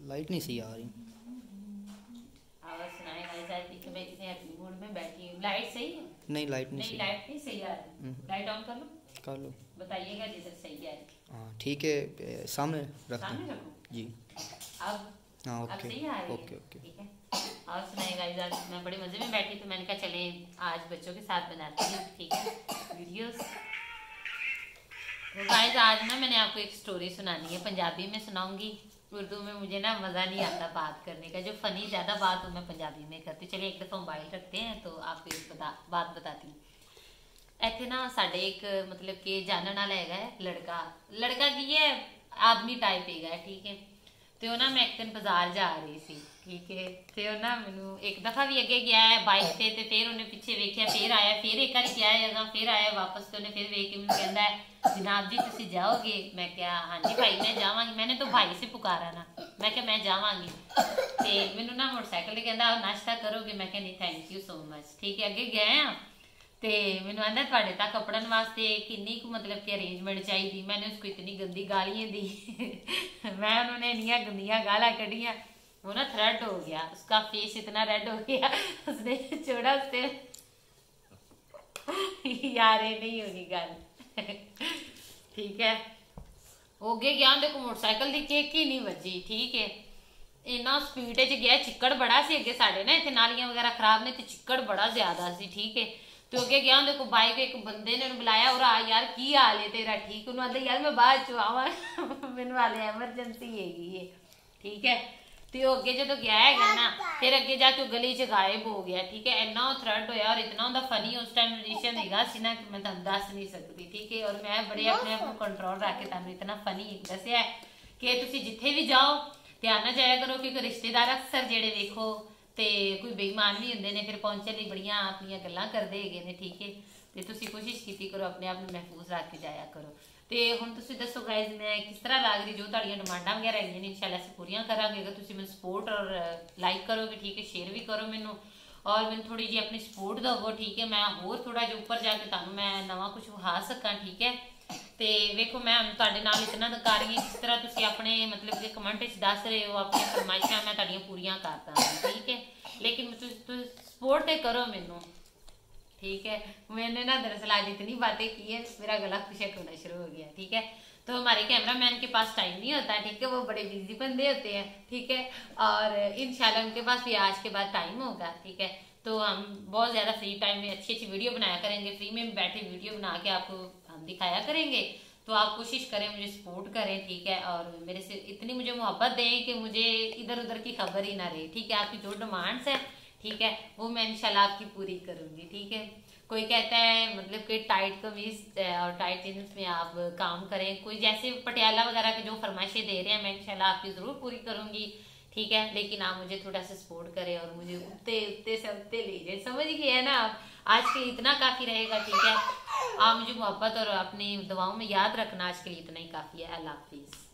Light नहीं सही आ रही। आवाज सुनाए गाइस, आज देखो मैं इतने हैप्पी मूड में बैठी हूँ। लाइट सही है? नहीं लाइट नहीं सही। लाइट नहीं सही आ रही। लाइट ऑन कर लो। कर लो। बताइएगा जिधर सही है। हाँ ठीक है, सामने रखते सामने हैं रखो जी। अब हाँ अब ओके सही आ रही है? Okay okay. ठीक है। और सुनाए गाइस, आज मैं बड़े मजे में बैठी तो मैंने कहा चले आज बच्चों के साथ बनाती हूँ, ठीक है, वीडियोस। तो गाइस आज ना मैंने आपको एक स्टोरी सुनानी है, पंजाबी में सुनाऊंगी। उर्दू में मुझे ना मज़ा नहीं आता बात करने का, जो फ़नी ज़्यादा बात हो मैं पंजाबी में करती हूँ। चलिए एक दफ़ा मोबाइल रखते हैं तो आपको एक बात बताती हूँ। ਇੱਥੇ ना साढ़े एक मतलब कि जानने वाला है लड़का की है आदमी टाइप है, ठीक है। तो ना मैं एक दिन बाजार जा रही थी, ठीक है। तो ना मैनू एक दफ़ा भी अगे गया है बाइक से, तो फिर उन्हें पिछे वेख्या, फिर आया, फिर एक बार गया है, फिर आया वापस। तो उन्हें फिर वेख के मैंने कहता है जनाब जी तुसी जाओगे? मैं क्या हाँ जी भाई मैं जावांगी। मैंने तो भाई से पुकारा ना, मैं क्या मैं जावांगी। तो मैनू ना मोटरसाइकिल कहता नाश्ता करोगे? मैं क्या नहीं थैंक यू सो मच, ठीक है। अगे गए हैं तो मैंने आंदा थोड़े तक कपड़न वास्ते किन्नी को मतलब कि अरेंजमेंट चाहिए। मैंने उसको इतनी गंदी गालियाँ दी मैं उन्होंने इनिया गंदियाँ गाला कढ़िया, वो ना थ्रेड हो गया, उसका फेस इतना रेड हो गया उसने छोड़ा उससे यार ये नहीं होगी गल ठीक है। ओगे गया देखो मोटरसाइकिल की केक ही नहीं बजी, ठीक है। इन्ना स्पीड च गया, चिक्कड़ बड़ा सी अगे साढ़े ना इतने नालियां वगैरह खराब ने, तो चिक्कड़ बड़ा ज्यादा सी, ठीक है। तो अगे गया देखो बाइक एक बंदे ने बुलाया और आ यार की हाल है तेरा, ठीक। उन्होंने आंदा यार मैं बाद चो आवा मैंने वाले एमरजेंसी है, ठीक है। तो अगे जो गया है ना फिर अगे जाके गली च गायब हो गया, ठीक है। इन्ना थ्रेट होया और इतना उनका फनी उस टाइम रिएक्शन हैगा सी ना कि मैं तुहानू दस नहीं सकती, ठीक है। और मैं बड़े अपने आप को कंट्रोल रख के तुहानू इतना फनी दसिया कि तुसी जिथे भी जाओ ध्यान ना जाया करो, क्योंकि रिश्तेदार अक्सर जेडे देखो तो कोई बेईमान भी होंगे ने, फिर पहुंचने लिए बड़िया अपनी गल्लां करते है, ठीक है। तो तुसी कोशिश की करो अपने आप में महफूज रख के जाया करो। तो हुण तुसी दसो गाइज मैं किस तरह लग रही, जो तुहाडियां डिमांडां वगैरह है इंशाल्लाह असीं पूरियां करांगे अगर तुसी मैनूं सपोर्ट और लाइक करोगे, ठीक है, शेयर भी करो मैनूं और मैनूं थोड़ी जी अपनी सपोर्ट दवो, ठीक है। मैं होर थोड़ा जिहा उपर जाके तुहानूं मैं नवां कुछ विखा सकां, ठीक है। तो वेखो मैं तुहाडे नाल इतना कर रही किस तरह तुसी अपने मतलब कि कमेंट दस रहे हो अपनी फरमाइशां मैं तुहाडियां पूरियां करदा, ठीक है। लेकिन सपोर्ट तो करो मैनू, ठीक है। मैंने ना दरअसल आज इतनी बातें की है मेरा गला खुशक होना शुरू हो गया, ठीक है। तो हमारे कैमरामैन के पास टाइम नहीं होता, ठीक है, वो बड़े बिजी बंदे होते हैं, ठीक है। और इंशाल्लाह उनके पास भी आज के बाद टाइम होगा, ठीक है। तो हम बहुत ज़्यादा फ्री टाइम में अच्छी अच्छी वीडियो बनाया करेंगे, फ्री में बैठे वीडियो बना के आपको हम दिखाया करेंगे। तो आप कोशिश करें मुझे सपोर्ट करें, ठीक है। और मेरे से इतनी मुझे मोहब्बत दें कि मुझे इधर उधर की खबर ही ना रहे, ठीक है। आपकी जो डिमांड्स है, ठीक है, वो मैं इंशाल्लाह आपकी पूरी करूँगी, ठीक है। कोई कहता है मतलब कि टाइट कमीज और टाइट जीन्स में आप काम करें, कोई जैसे पटियाला वगैरह की जो फरमाइशें दे रहे हैं मैं इंशाल्लाह आपकी ज़रूर पूरी करूँगी, ठीक है। लेकिन आप मुझे थोड़ा सा सपोर्ट करें और मुझे उतने से उतने लीजिए, समझ गए है ना आप। आज के लिए इतना काफ़ी रहेगा, ठीक है। आप मुझे मोहब्बत और अपनी दुआओं में याद रखना, आज के लिए इतना ही काफ़ी है। अल्लाह हाफिज़।